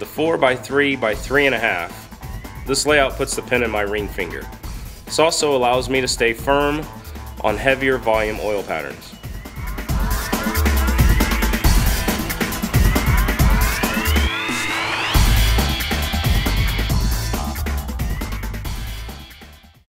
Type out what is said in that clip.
the 4x3 by 3.5. This layout puts the pin in my ring finger. This also allows me to stay firm on heavier volume oil patterns.